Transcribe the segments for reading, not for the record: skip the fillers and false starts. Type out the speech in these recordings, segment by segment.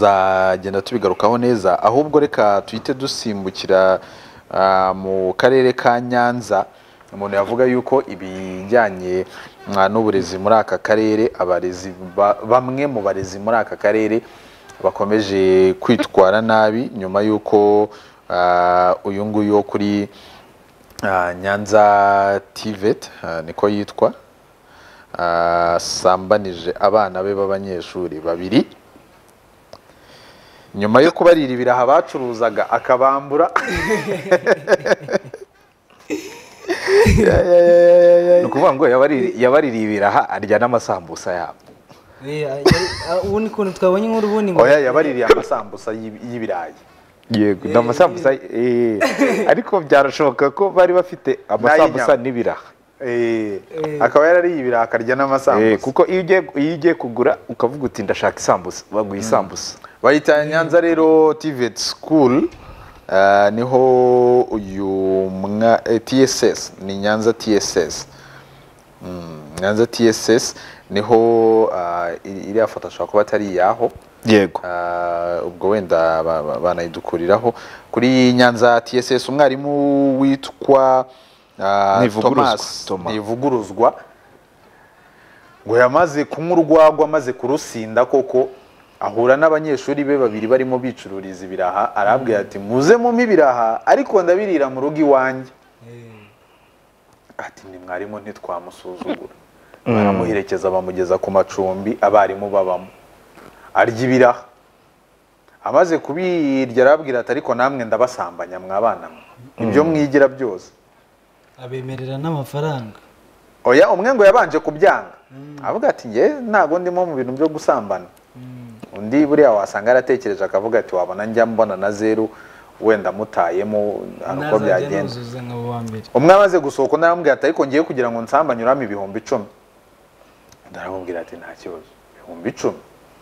tuzagenda tubigarukaho neza ahubwo reka tuhite dusimbukira mu karere ka Nyanza umuntu yavuga yuko ibijyanye n'uburezi muri aka karere abarezi bamwe mu barezi muri aka karere bakomeje kwitwara nabi nyuma yuko uyu nguyu wo kuri Nyanza TVET niko yitwa Yasambanyije abana be b'abanyeshuri babiri nyuma yo kubarira ibiraha bacuruzaga akabambura nukuvuga ngo yabaririye ibiraha arya n'amasambusa yabo ubundi kuntu twabonye inkuru ubundi ngo oya yabaririye amasambusa y'ibirayi yego n'amasambusa ariko byarashoboka ko bari bafite amasambusa n'ibiraha akaba yarariye ibiraha akarya n'amasambusa kuko iyo ugiye kugura ukavuga uti ndashaka isambusa baguha isambusa bayita Nyanza rero TVET School niho uyu TSS ni Nyanza TSS Nyanza TSS niho iriya foto ashobora kuba atari yaho yego ubwo wenda banayidukuriraho kuri Nyanza TSS umwarimu witwa Thomas Ntivuguruzwa ngo yamaze kunywa urwagwa amaze kurusinda koko ahura n'abanyeshuri be babiri barimo bicururiza ibiraha arabwira ati muze mu ibiraha ariko ndabirira mu rugo iwanjye ati ni mwarimu ntitwamusuzugura baramuherekeza bamugeza ku macumbi abarimu babamo arya ibiraha amaze kubirya arabwira ati ariko namwe ndabasambanya mwabana ibyo mwigira byose abemerera n'amafaranga oya umwe ngo yabanje kubyanga avuga ati nge ntago ndimo mu bintu byo gusambana undi buriya wasanga aratekereje akavuga ati wabona njya mbona na zeru wenda mutayemo uko byagenda umwe amaze gusohoka naramubwira ati ariko ngiye kugira ngo nsambanye urame ibihumbi 10 ndaramubwira ati nta kibazo ibihumbi 10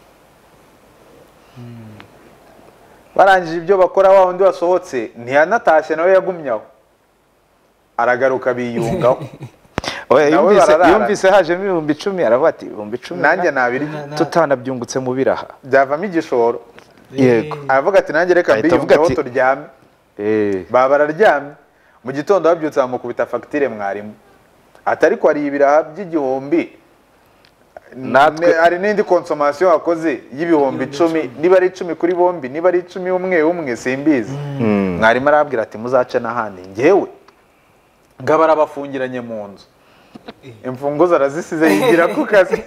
barangije ibyo bakora wa undi wasohotse ntiyanatashye nawe yagumyaho aragaruka biyungaho yumvise hajemo ibihumbi 10 aravuga ati ibihumbi 10 nanjye nabiri tutanabyungutse mu biraha byavamo igishoro yego aravuga ati nanjye reka mbiyungeho turyame bararyamye mu gitondo babyutse bamukubita fagitire mwarimu ati ariko hari ibiraha by'igihumbi hari n'indi konsomasiyo wakoze y'ibihumbi 10 niba ari 10 kuri bombi niba ari 10 umwe simbizi mwarimu arabwira ati muzace n'ahandi ngewe ngabara bafungiranye mu nzu imfunguzo arazisize yigira ku kazi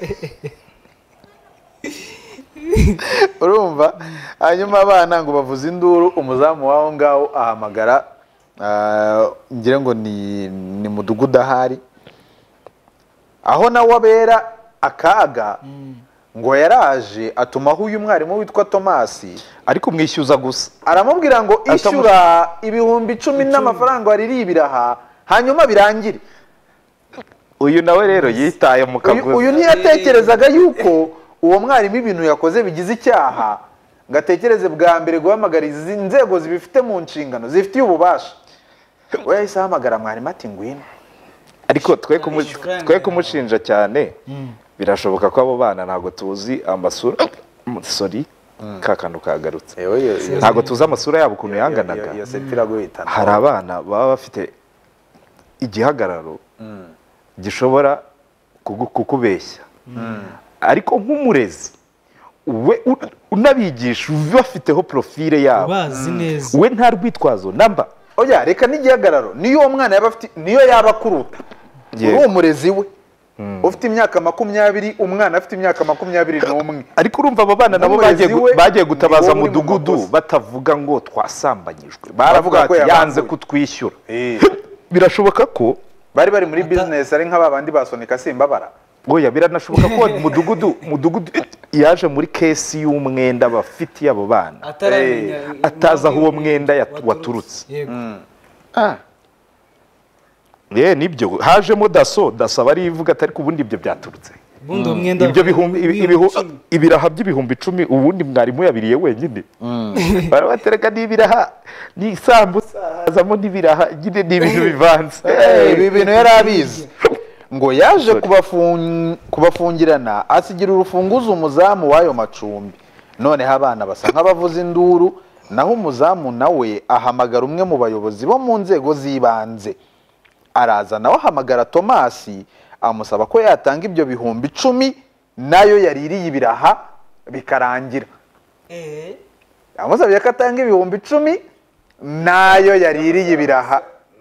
urumva hanyuma abana ngo bavuze induru umuzamu waho ngaho ahamagara ngira ngo ni mudugudu ahari aho nawe abera akaga ngo yaraje atumaho uyu mwarimu witwa Thomas ariko umwishyuza gusa aramubwira ngo ishyura ibihumbi 10 n'amafaranga waririye ibiraha hanyuma birangire uyu nawe rero yitaye mu kaguzi uyu ntiyatekerezaga yuko uwo mwarimu ibintu yakoze bigize icyaha ngatekereze bwa mbere guhamagariza inzego zibifite mu nshingano zifitiye ububasha we yahise ahamagara mwarimu ati ngwino ariko twe kumushinja cyane birashoboka ko abo bana ntago tuzi amasura kakantu kagarutse ntago tuzi amasura yabo ukuntu yanganaga hari abana baba bafite igihagararo gishobora kukubeshya ariko nk'umurezi we unabigisha bafiteho profile yabo bazi neza we nta rwitwazo namba oya reka n'igihagararo niyo uwo mwana yaba afite niyo yaba kuruta uri umurezi we ufite imyaka 20 umwana afite imyaka 21 ariko urumva abo bana nabo bagiye gutabaza mudugudu batavuga ngo twasambanyijwe baravuga ati yanze kutwishyura birashoboka ko bari muri business ari nk'ababandi basonika simbabara oya biranashoboka ko mudugudu yaje muri case y'umwenda bafitiye abo bana ataza aho uwo mwenda waturutse nibyo hajemo daso bari ivuga atari kubundi ibyo byaturutse ibyo ibiraha by'ibihumbi 10 ubundi mwarimu yabiriye wenyine barabatereka n'ibiraha n'isambusa hazamo n'ibiraha nyine n'ibintu bivanze ibi bintu yari abizi ngo yaje kubafungirana asigira urufunguzo umuzamu w'ayo macumbi noneho abana basa nk'abavuza induru naho umuzamu nawe ahamagara umwe mu bayobozi bo mu nzego z'ibanze araza nawe ahamagara Tomasi amusaba ko yatanga ibyo bihumbi 10 nayo yaririye ibiraha bikarangira amusabye ko atanga ibihumbi 10 nayo yaririye ibiraha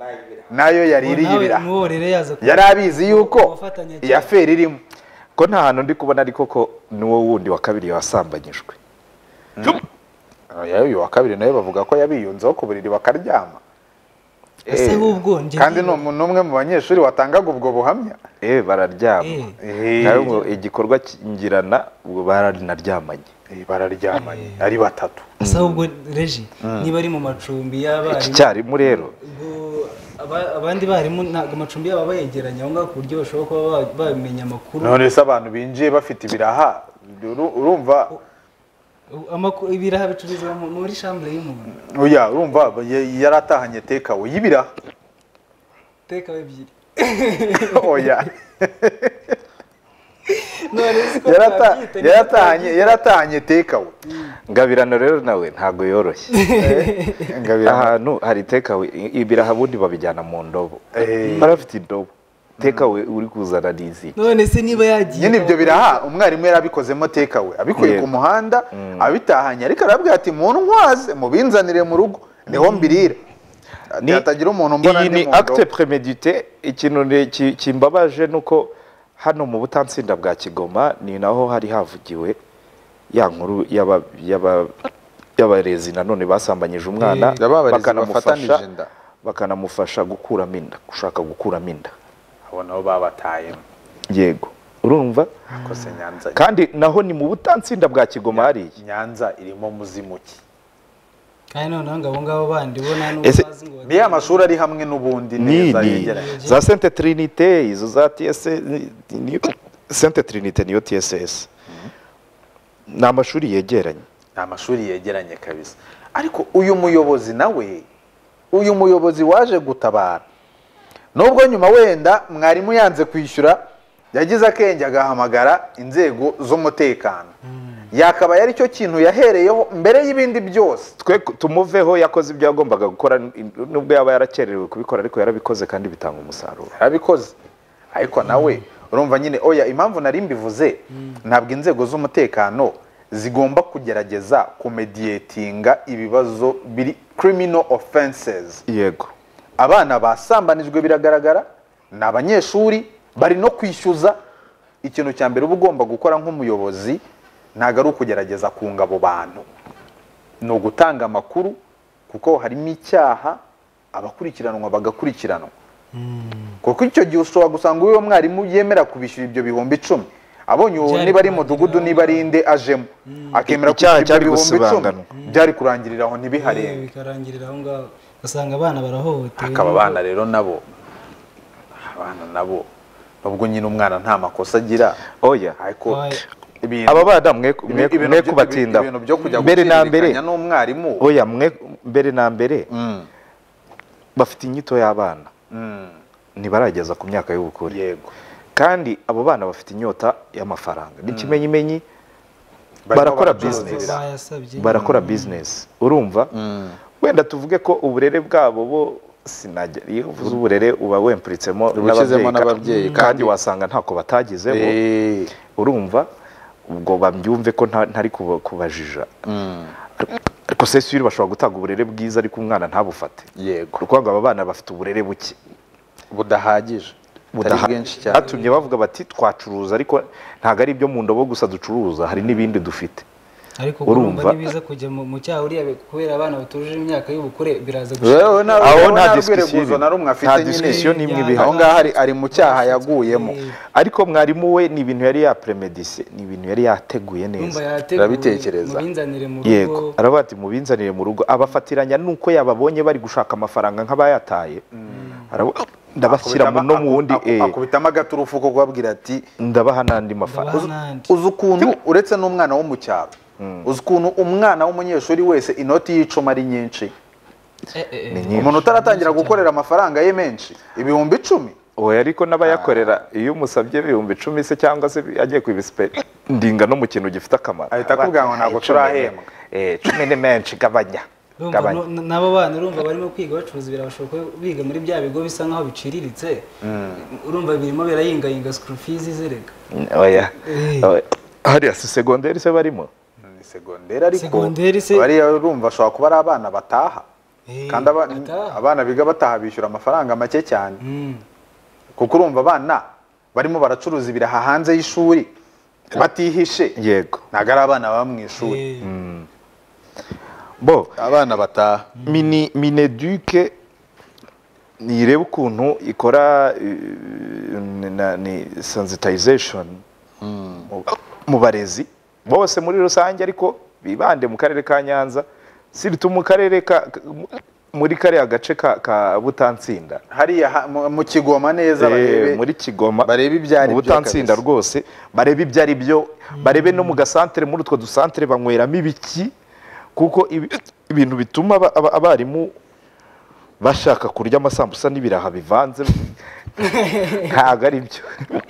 yari abizi yuko yafera irimo ko nta hantu ndi kubona ariko ko niwo wundi wa kabiri wasambanyijwe uyu wa kabiri nawe bavuga ko yabiyunzeho ku buriri bakaryama kandi n'umwe mu banyeshuri watangaga ubwo buhamya bararyama nawe igikorwa ngirana baranaryamanye ari batatu asa ubwo reji niba ari mu macumbi y'abarimu icyarimwe rero abandi barimu ntabwo amacumbi yabo bayegeranya aho ngaho ku buryo bashobora kuba bamenya amakuru none se abantu binjiye bafite ibiraha urumva ibiraha bicururizwa muri shambure y'umuntu oya urumva yaratahanye tekawe y'ibiraha tekawe ebyiri oya yaratahanye tekawe ngabirano rero nawe ntago yoroshye ahantu hari tekawe ibiraha bundi babijyana mu ndobo barafite indobo tekawe uri kuzana nizi none se niba yagiye nyine ibyo biraha umwarimu yarabikozemo tekawe abikuye ku muhanda abitahanye ariko arabwira ati muntu nkwaze mubinzanire mu rugo niho mbirira atagira umuntu mbona iyi ni acte prémédité ikintu kimbabaje nuko hano mu butansinda bwa Kigoma ni naho hari havugiwe ya nkuru y'abarezi nanone basambanyije umwana bakanamufasha gukuramo inda gushaka gukuramo inda abo nabo babatayemo yego urumva kandi naho ni mu butansinda bwa Kigoma hari Nyanza irimo muzimuki kandi noneho ngabo bandi bo nta n'ubazi ngo ni amashuri ari hamwe n'ubundi neza yegeranye za Sainte Trinité izo za TSS Sainte Trinité niyo TSS ni amashuri yegeranye kabisa ariko uyu muyobozi nawe uyu muyobozi waje gutabara nubwo nyuma wenda mwarimu yanze kwishyura yagize akenge agahamagara inzego z'umutekano yakaba yari cyo kintu yahereyeho mbere y'ibindi byose twe tumuveho yakoze ibyo yagombaga gukora nubwo yaba yarakererewe kubikora ariko yarabikoze kandi bitanga umusaruro yarabikoze ariko nawe urumva nyine oya impamvu nari mbivuze ntabwo inzego z'umutekano zigomba kugerageza kumediatinga ibibazo biri criminal offenses yego abana basambanijwe biragaragara ni abanyeshuri bari no kwishyuza ikintu cya mbere uba ugomba gukora nk'umuyobozi ntago ari ukugerageza kunga abo bantu ni ugutanga amakuru kuko harimo icyaha abakurikiranwa bagakurikiranwa kuko icyo gihe ushobora gusanga uwo mwarimu yemera kubishyura ibyo bihumbi 10 abonye uwo niba ari mudugudu niba ari inde ajemo akemera kubishyura ibyo bihumbi 10 byari kurangirira aho ntibiharenge bikarangirira aho ngaho basanga abana barahohotewe akaba abana rero nabo nubwo nyine umwana nta makosa agira oya ariko aba bana mwe kubatinda mbere na mbere n'umwarimu oya mwe mbere na mbere bafite inyito y'abana ntibarageza ku myaka y'ubukure yego kandi abo bana bafite inyota y'amafaranga n'ikimenyimenyi barakora business urumva wenda tuvuge ko uburere bwabo bo sinajya iyo uvuze uburere uba wempritsemo n'ababyeyi kandi wasanga ntako batagizeho urumva ubwo bambyumve ko ntari kubajija ariko se suri bashobora gutanga uburere bwiza ariko umwana ntabufate yego kuko ngo aba bana bafite uburere buke budahagije atumye bavuga bati twacuruza ariko ntago ari ibyo mu ndobo gusa ducuruza hari n'ibindi dufite ariko urumva nibiza kujya mu cyaha uriya kubera abana batujuje imyaka y'ubukure biraza aho nta discussion n'imwe biha aho ngaho ari mu cyaha yaguyemo ariko mwarimu we ni ibintu yari yapremedise ni ibintu yari yateguye neza arabitekereza yego arabati mubinzanire mu rugo abafatiranya nuko yababonye bari gushaka amafaranga nk'abayataye ndabashyira no mu wundi akubitamo agaturufu ko kubabwira ati ndabaha n'andi mafaranga uzi ukuntu uretse n'umwana wo mu cyaro uzi ukuntu umwana w'umunyeshuri wese inoti y'icuma ari nyinshi umuntu utaratangira gukorera amafaranga ye menshi ibihumbi 10 oya ariko n'abayakorera iyo umusabye ibihumbi 10 se cyangwa se agiye kubisipendinga no mu kintu gifite akamaro ahita akubwira ngo ntabwo turahembwa 10 ni menshi gabanya n'abo bana urumva barimo kwiga bacuruza ibiraha bashobora biga muri bya bigo bisa nkaho biciriritse urumva birimo birayingayinga school fees zerega oya hariya si segonderi se barimo ni segonderi ariko bariya urumva ashobora kuba ari abana bataha kandi abana biga bataha bishyura amafaranga make cyane kuko urumva abana barimo baracuruza ibiraha hanze y'ishuri batihishe yego ntabwo ari abana baba mu ishuri bo abana bataha mineduke nireba ukuntu ikora ni sensitization mu barezi bose muri rusange ariko bibande mu karere ka Nyanza siritu mu karere muri kariya gace ka Butansinda hariya mu Kigoma neza barebe muri Kigoma barebe ibyari byo Butansinda rwose barebe ibyari byo barebe no mu gasantere muri utwo dusantere banyweramo ibiki kuko ibintu bituma abarimu bashaka kurya amasambusa n'ibiraha bivanze ntago ari byo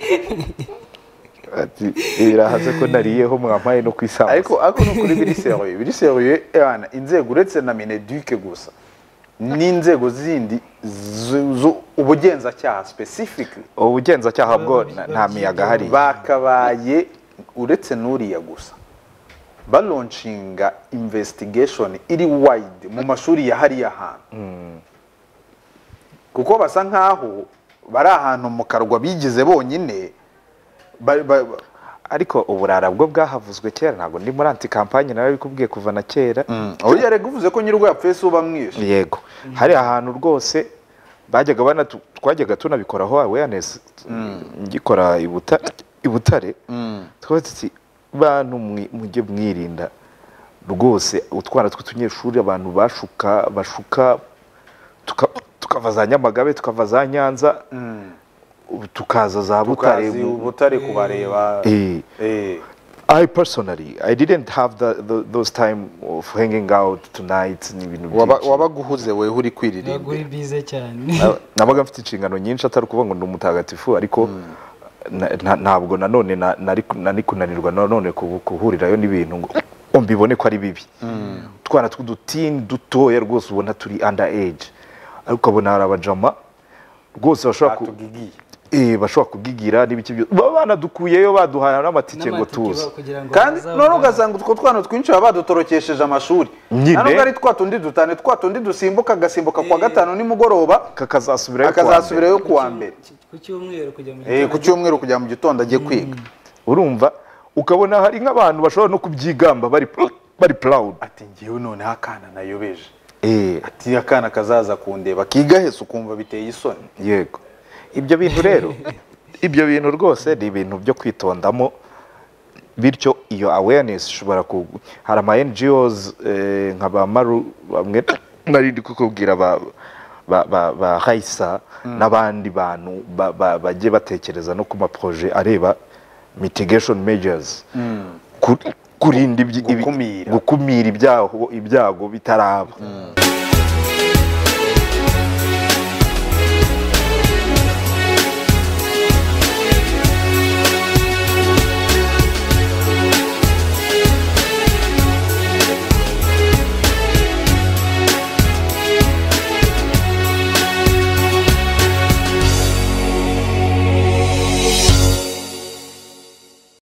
ati ibiraha se ko nariyeho mwampaye no kwisambusa ariko no kuri biri serieux ebana inzego uretse na Mineduc gusa n'inzego zindi ubugenzacyaha specifically ubugenzacyaha bwo nta miyaga hari bakabaye uretse n'uriya gusa balaunchinga investigation iri wide mu mashuri ya hariya hantu kuko basa nkaho bari ahantu mu karwa bigize bonyine ariko uburara bwo bwahavuzwe kera ntago ndi muri anti campagne nawe bikubwiye kuva na kera uriya rego uvuze ko nyirwo yapfuye se ubamwishe yego hari ahantu rwose bajyaga twajyaga tunabikoraho awareness ngikora ibutare twatsi bantu mujye mwirinda rwose utwana tw'utunyeshuri abantu bashuka tukava za Nyamagabe tukava za Nyanza tukaza za Butare kubareba I personally I didn't have those time of hanging out tonight n'ibintu wabaguhuze we uri kwiririmba naguri bize cyane nabaga mfite inshingano nyinshi atari kuvuga ngo ndi umutagatifu ariko ntabwo nanone nari kunanirwa nanone kuhurirayo n'ibintu ngo mbibone ko ari bibi twana tw'udutini dutoya rwose ubona turi under age ariko ukabona hari abajama rwose bashobora kugigira n'ibiki byo bana dukuyeyo baduhana n'amatike ngo tuze kandi none ugasanga utwo twana twinshi badutorokesheje amashuri nano ari twatundi dutane twatundi dusimbuka gasimbuka kwa gatano ni mugoroba akazasubirayo kuwa mbere ku cyumweru kujya mu gitondo agiye kwiga urumva ukabona hari nk'abantu bashobora no kubyigamba bari proud ati ngiye none akana nayobeje ati akana kazaza kundeba kiga hese ukumva biteye isoni yego ibyo bintu rero ibyo bintu rwose ni ibintu byo kwitondamo bityo iyo awareness ishobora hari ama NGOs nka bamaru bamwe narindi kukubwira ba Haisa n'abandi bantu bagiye batekereza no ku ma projet areba mitigation measures kurinda gukumira ibyago bitaraba